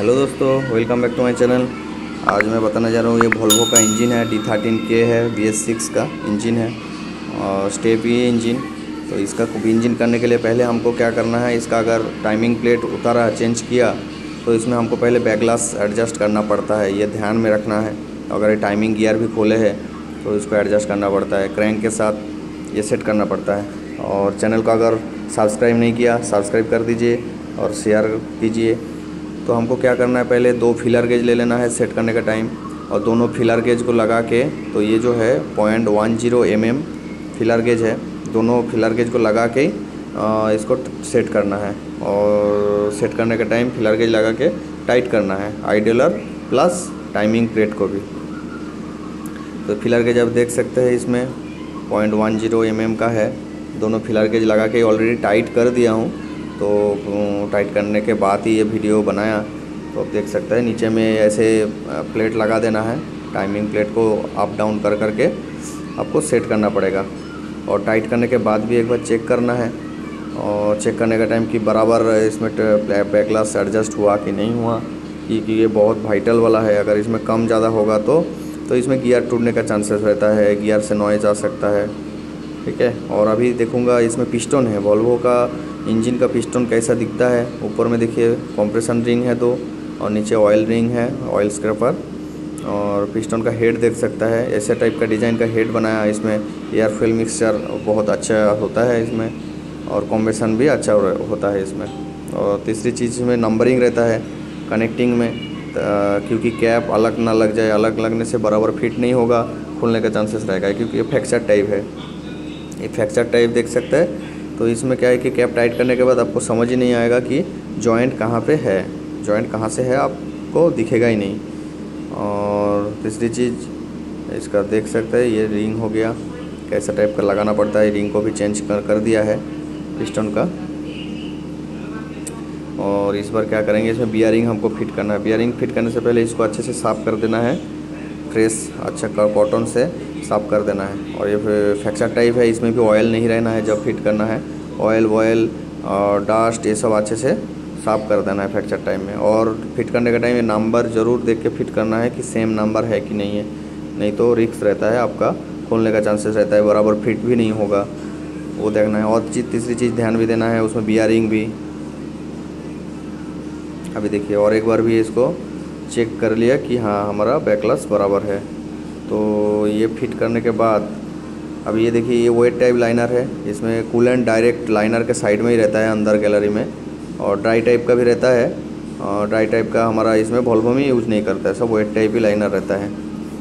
Hello दोस्तों, welcome back to my channel. आज मैं बताने जा रहा हूँ, ये वोल्वो का इंजन है, D13K है, BS6 का इंजन है और स्टेप ये इंजन। तो इसका इंजन करने के लिए पहले हमको क्या करना है, इसका अगर टाइमिंग प्लेट उतारा चेंज किया तो इसमें हमको पहले बैक ग्लास एडजस्ट करना पड़ता है, ये ध्यान में रखना है। अगर ये टाइमिंग गियर भी खोले है तो इसको एडजस्ट करना पड़ता है, क्रैंक के साथ ये सेट करना पड़ता है। और चैनल को अगर सब्सक्राइब नहीं किया सब्सक्राइब कर दीजिए और शेयर कीजिए। तो हमको क्या करना है, पहले 2 फिलर गेज ले लेना है सेट करने का टाइम, और दोनों फिलर गेज को लगा के, तो ये जो है 0.10 mm फिलर गेज है, दोनों फिलर गेज को लगा के इसको सेट करना है। और सेट करने का टाइम फिलर गेज लगा के टाइट करना है, आइडलर प्लस टाइमिंग प्लेट को भी। तो फिलर गेज आप देख सकते हैं इसमें 0.10 mm का है, दोनों फिलर गेज लगा के ऑलरेडी टाइट कर दिया हूँ। तो टाइट करने के बाद ही ये वीडियो बनाया। तो आप देख सकते हैं नीचे में ऐसे प्लेट लगा देना है, टाइमिंग प्लेट को अप डाउन कर करके आपको सेट करना पड़ेगा। और टाइट करने के बाद भी एक बार चेक करना है, और चेक करने का टाइम कि बराबर इसमें बैक ग्लास एडजस्ट हुआ कि नहीं हुआ, क्योंकि ये बहुत वाइटल वाला है। अगर इसमें कम ज़्यादा होगा तो इसमें गियर टूटने का चांसेस रहता है, गियर से नॉइज़ आ सकता है, ठीक है। और अभी देखूँगा इसमें पिस्टन है, वोल्वो का इंजन का पिस्टन कैसा दिखता है। ऊपर में देखिए कंप्रेशन रिंग है 2, और नीचे ऑयल रिंग है, ऑयल स्क्रैपर। और पिस्टन का हेड देख सकता है, ऐसे टाइप का डिज़ाइन का हेड बनाया। इसमें एयर फ्यूल मिक्सचर बहुत अच्छा होता है इसमें, और कॉम्बिनेशन भी अच्छा होता है इसमें। और तीसरी चीज़ इसमें नंबरिंग रहता है कनेक्टिंग में, क्योंकि कैप अलग ना लग जाए, अलग लगने से बराबर फिट नहीं होगा, खुलने का चांसेस रहेगा, क्योंकि ये फ्रैक्चर टाइप है। ये फ्रैक्चर टाइप देख सकते हैं। तो इसमें क्या है कि कैप टाइट करने के बाद आपको समझ ही नहीं आएगा कि जॉइंट कहाँ पे है, जॉइंट कहाँ से है आपको दिखेगा ही नहीं। और तीसरी चीज़ इसका देख सकते हैं, ये रिंग हो गया, कैसा टाइप का लगाना पड़ता है। रिंग को भी चेंज कर दिया है पिस्टन का। और इस बार क्या करेंगे, इसमें बियरिंग हमको फिट करना है। बियरिंग फिट करने से पहले इसको अच्छे से साफ़ कर देना है, फ्रेश अच्छा कॉटन से साफ़ कर देना है। और ये फ्रैक्चर टाइप है, इसमें भी ऑयल नहीं रहना है जब फिट करना है। ऑयल और डस्ट ये सब अच्छे से साफ़ कर देना है फ्रैक्चर टाइम में। और फिट करने का टाइम ये नंबर ज़रूर देख के फिट करना है कि सेम नंबर है कि नहीं है, नहीं तो रिस्क रहता है, आपका खोलने का चांसेस रहता है, बराबर फिट भी नहीं होगा, वो देखना है। और तीसरी चीज़ ध्यान भी देना है उसमें, बियरिंग भी। अभी देखिए और एक बार भी इसको चेक कर लिया कि हाँ हमारा बैक ग्लास बराबर है। तो ये फिट करने के बाद अब ये देखिए, ये वेट टाइप लाइनर है, इसमें कूलेंट डायरेक्ट लाइनर के साइड में ही रहता है अंदर गैलरी में। और ड्राई टाइप का भी रहता है, और ड्राई टाइप का हमारा इसमें वोल्वो में यूज़ नहीं करता है, सब वेट टाइप ही लाइनर रहता है।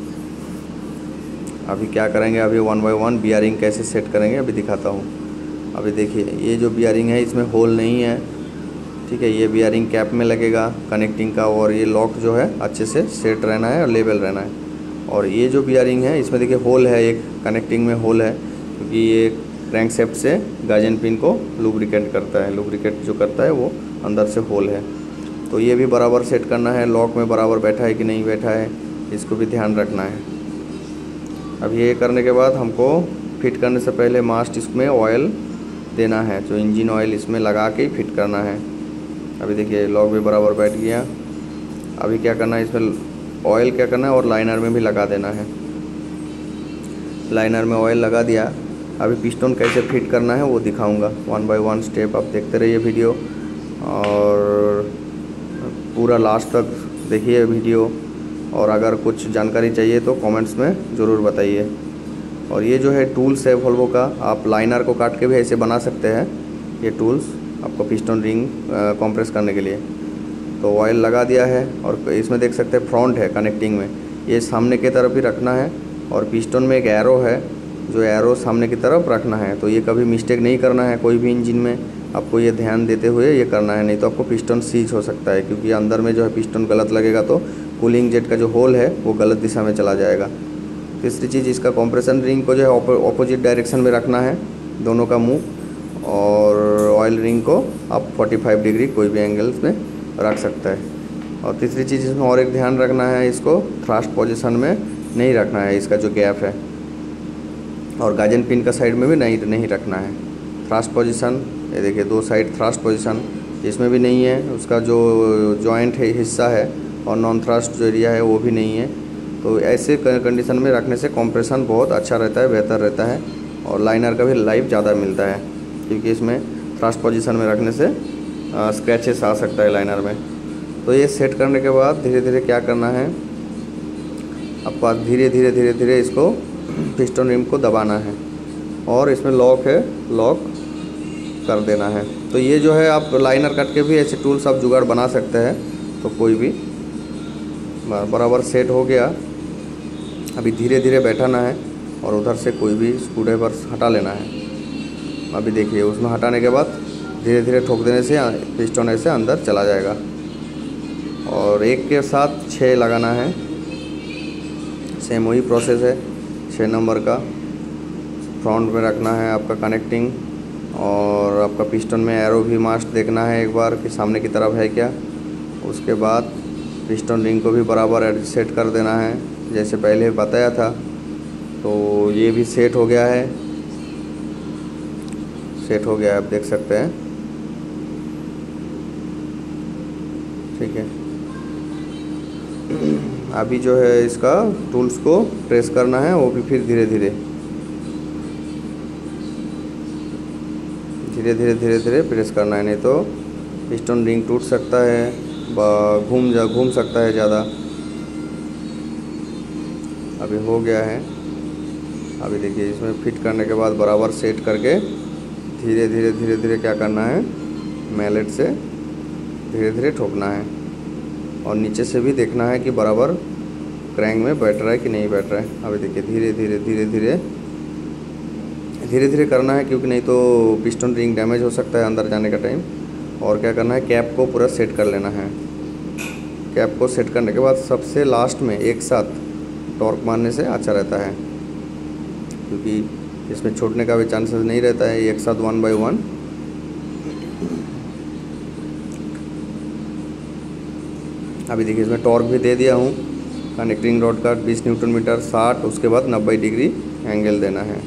अभी क्या करेंगे, अभी 1 बाय 1 बियरिंग कैसे सेट करेंगे अभी दिखाता हूँ। अभी देखिए ये जो बियरिंग है इसमें होल नहीं है, ठीक है। ये बियरिंग कैप में लगेगा कनेक्टिंग का, और ये लॉक जो है अच्छे से सेट रहना है और लेवल रहना है। और ये जो बियरिंग है इसमें देखिए होल है, एक कनेक्टिंग में होल है, क्योंकि ये क्रैंक शेफ्ट से गाजन पिन को लुब्रिकेट करता है, लुब्रिकेट जो करता है वो अंदर से होल है। तो ये भी बराबर सेट करना है, लॉक में बराबर बैठा है कि नहीं बैठा है, इसको भी ध्यान रखना है। अब ये करने के बाद हमको फिट करने से पहले मास्ट इसमें ऑयल देना है, जो इंजन ऑयल इसमें लगा के ही फिट करना है। अभी देखिए लॉक भी बराबर बैठ गया। अभी क्या करना है, इसमें ऑयल क्या करना है और लाइनर में भी लगा देना है। लाइनर में ऑयल लगा दिया। अभी पिस्टन कैसे फिट करना है वो दिखाऊंगा, 1 बाय 1 स्टेप आप देखते रहिए वीडियो, और पूरा लास्ट तक देखिए वीडियो। और अगर कुछ जानकारी चाहिए तो कमेंट्स में ज़रूर बताइए। और ये जो है टूल्स है वोल्वो का, आप लाइनर को काट के भी ऐसे बना सकते हैं, ये टूल्स आपको पिस्टन रिंग कंप्रेस करने के लिए। तो ऑयल लगा दिया है, और इसमें देख सकते हैं फ्रंट है कनेक्टिंग में, ये सामने की तरफ ही रखना है। और पिस्टन में एक एरो है, जो एरो सामने की तरफ रखना है। तो ये कभी मिस्टेक नहीं करना है, कोई भी इंजन में आपको ये ध्यान देते हुए ये करना है, नहीं तो आपको पिस्टन सीज हो सकता है, क्योंकि अंदर में जो है पिस्टन गलत लगेगा तो कूलिंग जेट का जो होल है वो गलत दिशा में चला जाएगा। तीसरी चीज़, इसका कंप्रेशन रिंग को जो है ऑपोजिट डायरेक्शन में रखना है, दोनों का मुँह। और ऑयल रिंग को आप 45 डिग्री कोई भी एंगल्स में रख सकता है। और तीसरी चीज़ इसमें और एक ध्यान रखना है, इसको थ्रस्ट पोजीशन में नहीं रखना है, इसका जो गैप है। और गाजन पिन का साइड में भी नहीं रखना है। थ्रस्ट पोजीशन, ये देखिए 2 साइड थ्रस्ट पोजीशन इसमें भी नहीं है। उसका जो जॉइंट है हिस्सा है और नॉन थ्रस्ट जो एरिया है वो भी नहीं है। तो ऐसे कंडीशन में रखने से कंप्रेशन बहुत अच्छा रहता है, बेहतर रहता है और लाइनर का भी लाइफ ज़्यादा मिलता है, क्योंकि इसमें थ्रस्ट पोजीशन में रखने से स्क्रैचेस आ सकता है लाइनर में। तो ये सेट करने के बाद धीरे धीरे क्या करना है, आपको धीरे धीरे इसको पिस्टन रिम को दबाना है और इसमें लॉक है, लॉक कर देना है। तो ये जो है आप लाइनर कट के भी ऐसे टूल्स आप जुगाड़ बना सकते हैं। तो कोई भी बराबर सेट हो गया, अभी धीरे धीरे बैठाना है और उधर से कोई भी स्क्रूड्राइवर हटा लेना है। अभी देखिए उसमें हटाने के बाद धीरे धीरे ठोक देने से पिस्टन ऐसे अंदर चला जाएगा। और एक के साथ 6 लगाना है, सेम वही प्रोसेस है। 6 नंबर का फ्रंट में रखना है आपका कनेक्टिंग, और आपका पिस्टन में एरो भी मास्ट देखना है एक बार कि सामने की तरफ है क्या। उसके बाद पिस्टन रिंग को भी बराबर सेट कर देना है जैसे पहले बताया था। तो ये भी सेट हो गया है, सेट हो गया है, आप देख सकते हैं। ठीक है, अभी जो है इसका टूल्स को प्रेस करना है, वो भी फिर धीरे धीरे प्रेस करना है, नहीं तो पिस्टन रिंग टूट सकता है, घूम सकता है ज़्यादा। अभी हो गया है। अभी देखिए इसमें फिट करने के बाद बराबर सेट करके धीरे धीरे क्या करना है, मैलेट से धीरे धीरे ठोकना है और नीचे से भी देखना है कि बराबर क्रैंक में बैठ रहा है कि नहीं बैठ रहा है। अभी देखिए धीरे धीरे करना है, क्योंकि नहीं तो पिस्टन रिंग डैमेज हो सकता है अंदर जाने का टाइम। और क्या करना है, कैप को पूरा सेट कर लेना है। कैप को सेट करने के बाद सबसे लास्ट में एक साथ टॉर्क मारने से अच्छा रहता है, क्योंकि इसमें छूटने का भी चांसेस नहीं रहता है। एक साथ 1 बाय 1 अभी देखिए इसमें टॉर्क भी दे दिया हूँ कनेक्टिंग रॉड का 20 न्यूटन मीटर 60, उसके बाद 90 डिग्री एंगल देना है।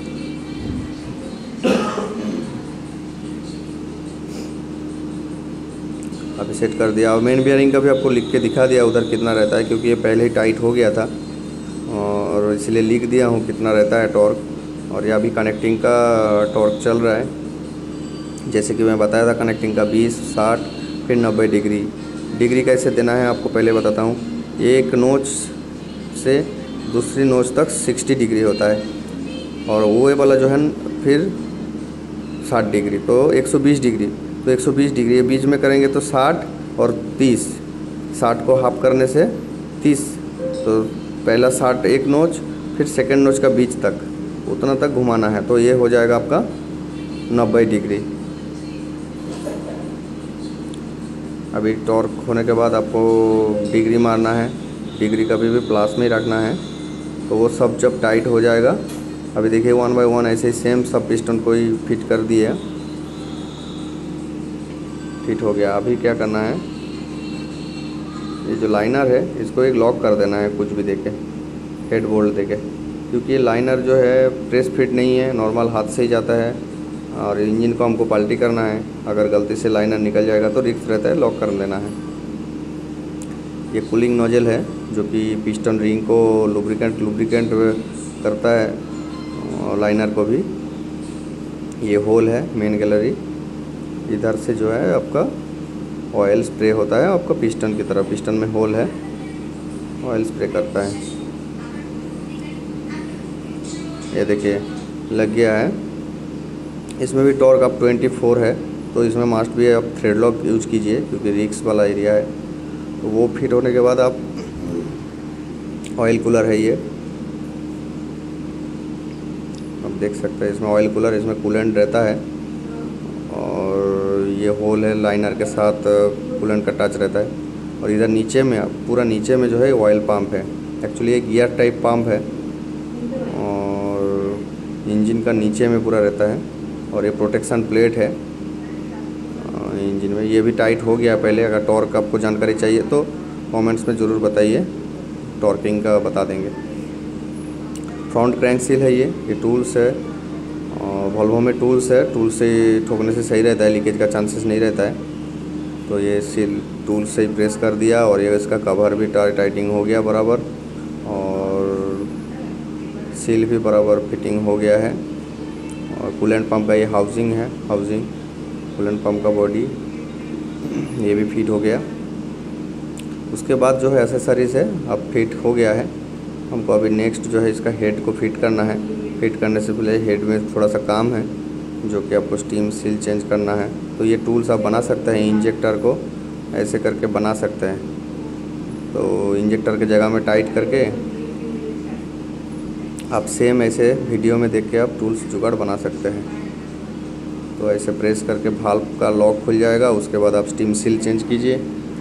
अभी सेट कर दिया और मेन बियरिंग का भी आपको लिख के दिखा दिया उधर कितना रहता है, क्योंकि ये पहले ही टाइट हो गया था और इसलिए लिख दिया हूँ कितना रहता है टॉर्क। और ये अभी कनेक्टिंग का टॉर्क चल रहा है, जैसे कि मैं बताया था कनेक्टिंग का 20, 60 फिर 90 डिग्री कैसे देना है आपको पहले बताता हूँ। एक नोच से दूसरी नोच तक 60 डिग्री होता है और वो वाला जो है फिर 60 डिग्री, तो 120 डिग्री। तो 120 डिग्री बीच में करेंगे तो 60 और 30, 60 को हाफ करने से 30, तो पहला 60 एक नोच, फिर सेकंड नोच का बीच तक उतना तक घुमाना है, तो ये हो जाएगा आपका 90 डिग्री। अभी टॉर्क होने के बाद आपको डिग्री मारना है, डिग्री कभी भी प्लस में ही रखना है, तो वो सब जब टाइट हो जाएगा। अभी देखिए 1 बाय 1 ऐसे ही सेम सब पिस्टन को ही फिट कर दिए, फिट हो गया। अभी क्या करना है, ये जो लाइनर है इसको एक लॉक कर देना है कुछ भी देके, हेड बोल्ट देके, क्योंकि ये लाइनर जो है प्रेस फिट नहीं है, नॉर्मल हाथ से ही जाता है और इंजन को हमको पलटी करना है। अगर गलती से लाइनर निकल जाएगा तो रिस्क रहता है, लॉक कर देना है। ये कूलिंग नोजल है जो कि पिस्टन रिंग को लुब्रिकेंट करता है और लाइनर को भी। ये होल है मेन गैलरी, इधर से जो है आपका ऑयल स्प्रे होता है आपका पिस्टन की तरफ, पिस्टन में होल है, ऑयल स्प्रे करता है। ये देखिए लग गया है। इसमें भी टॉर्क अब 24 है, तो इसमें मस्ट भी आप थ्रेड लॉक यूज कीजिए क्योंकि रिक्स वाला एरिया है। तो वो फिट होने के बाद आप ऑयल कूलर है ये, आप देख सकते हैं इसमें ऑयल कूलर, इसमें कूलेंट रहता है और ये होल है लाइनर के साथ कूलेंट का टच रहता है। और इधर नीचे में पूरा नीचे में जो है ऑयल पंप है, एक्चुअली ये गियर टाइप पंप है और इंजन का नीचे में पूरा रहता है। और ये प्रोटेक्शन प्लेट है इंजन में, ये भी टाइट हो गया पहले। अगर टॉर्क आपको जानकारी चाहिए तो कमेंट्स में ज़रूर बताइए, टॉर्किंग का बता देंगे। फ्रंट क्रैंक सील है ये टूल्स है और वॉल्वो में टूल्स है, टूल से ठोकने से सही रहता है, लीकेज का चांसेस नहीं रहता है। तो ये सील टूल से ही प्रेस कर दिया और ये इसका कवर भी टाइटिंग हो गया बराबर, और सील भी बराबर फिटिंग हो गया है। और कूलेंट पंप का ये हाउसिंग है, कूलेंट पंप का बॉडी ये भी फिट हो गया। उसके बाद जो है एसेसरीज है अब फिट हो गया है। हमको अभी नेक्स्ट जो है इसका हेड को फिट करना है। फिट करने से पहले हेड में थोड़ा सा काम है, जो कि आपको स्टीम सील चेंज करना है। तो ये टूल्स आप बना सकते हैं, इंजेक्टर को ऐसे करके बना सकते हैं। तो इंजेक्टर के जगह में टाइट करके आप सेम ऐसे वीडियो में देख के आप टूल्स जुगाड़ बना सकते हैं। तो ऐसे प्रेस करके भाल्व का लॉक खुल जाएगा। उसके बाद आप स्टीम सील चेंज कीजिए।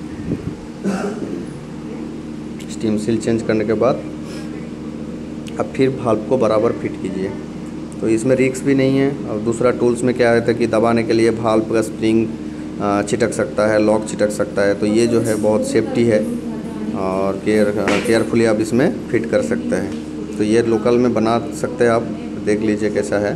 स्टीम सील चेंज करने के बाद अब फिर भाल्व को बराबर फिट कीजिए। तो इसमें रिस्क भी नहीं है। और दूसरा टूल्स में क्या रहता है कि दबाने के लिए भाल्व का स्प्रिंग छिटक सकता है, लॉक छिटक सकता है। तो ये जो है बहुत सेफ्टी है और केयरफुली आप इसमें फिट कर सकते हैं। तो ये लोकल में बना सकते हैं आप, देख लीजिए कैसा है।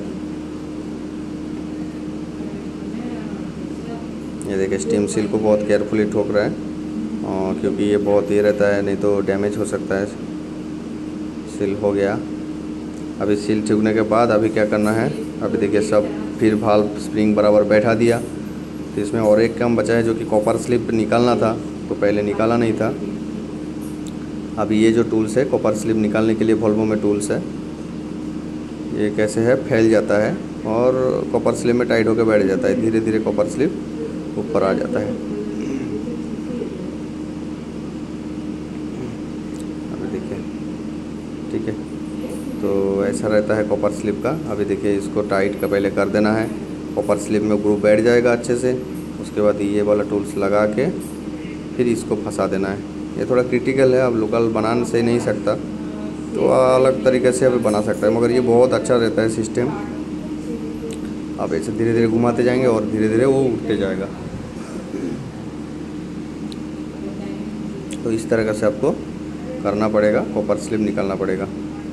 ये देखिए स्टीम सील को बहुत केयरफुली ठोक रहा है, क्योंकि ये बहुत ये रहता है, नहीं तो डैमेज हो सकता है। सील हो गया। अभी सील ठोकने के बाद अभी क्या करना है, अभी देखिए सब फिर भाल्व स्प्रिंग बराबर बैठा दिया। तो इसमें और एक काम बचा है, जो कि कॉपर स्लिप निकालना था, तो पहले निकाला नहीं था। अभी ये जो टूल्स है कॉपर स्लिप निकालने के लिए वोल्वो में टूल्स है। ये कैसे है, फैल जाता है और कॉपर स्लिप में टाइट होकर बैठ जाता है। धीरे धीरे कॉपर स्लिप ऊपर आ जाता है। अभी देखिए, ठीक है। तो ऐसा रहता है कॉपर स्लिप का। अभी देखिए इसको टाइट का पहले कर देना है, कॉपर स्लिप में ग्रुप बैठ जाएगा अच्छे से। उसके बाद ये वाला टूल्स लगा के फिर इसको फंसा देना है। ये थोड़ा क्रिटिकल है, अब लोकल बनाने से नहीं सकता, तो अलग तरीके से अभी बना सकता है, मगर ये बहुत अच्छा रहता है सिस्टम। आप ऐसे धीरे धीरे घुमाते जाएंगे और धीरे धीरे वो उठते जाएगा। तो इस तरह से आपको करना पड़ेगा, कॉपर स्लिप निकालना पड़ेगा।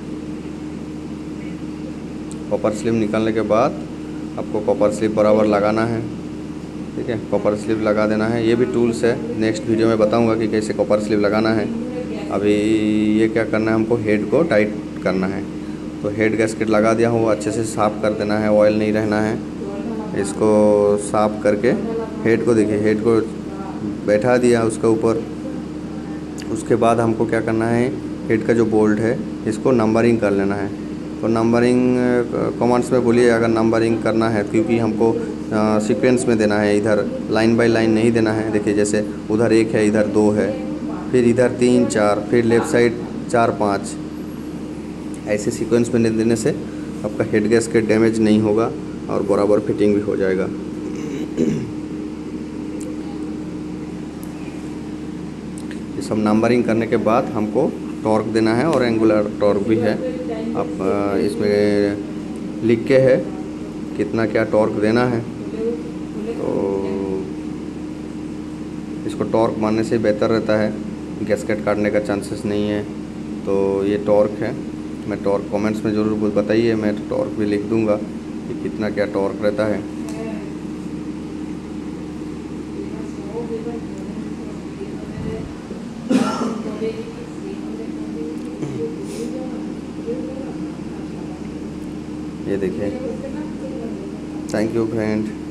कॉपर स्लिप निकालने के बाद आपको कॉपर स्लिप बराबर लगाना है, ठीक है। कॉपर स्लिप लगा देना है। ये भी टूल्स है, नेक्स्ट वीडियो में बताऊंगा कि कैसे कॉपर स्लिप लगाना है। अभी ये क्या करना है, हमको हेड को टाइट करना है। तो हेड गैस्केट लगा दिया हो, अच्छे से साफ़ कर देना है, ऑयल नहीं रहना है। इसको साफ़ करके हेड को देखिए, हेड को बैठा दिया उसके ऊपर। उसके बाद हमको क्या करना है, हेड का जो बोल्ट है इसको नंबरिंग कर लेना है। तो नंबरिंग कमांड्स में बोलिए अगर नंबरिंग करना है, क्योंकि हमको सीक्वेंस में देना है, इधर लाइन बाय लाइन नहीं देना है। देखिए जैसे उधर 1 है, इधर 2 है, फिर इधर 3 4, फिर लेफ़्ट साइड 4 5, ऐसे सीक्वेंस में देने से आपका हेड गैस्केट डैमेज नहीं होगा और बराबर फिटिंग भी हो जाएगा। ये सब नंबरिंग करने के बाद हमको टॉर्क देना है, और एंगुलर टॉर्क भी है। आप इसमें लिख के है कितना क्या टॉर्क देना है। तो इसको टॉर्क मारने से बेहतर रहता है, गैस्केट काटने का चांसेस नहीं है। तो ये टॉर्क है। मैं टॉर्क कमेंट्स में ज़रूर बताइए, मैं टॉर्क भी लिख दूंगा कि कितना क्या टॉर्क रहता है। ये देखिए। Thank you friend.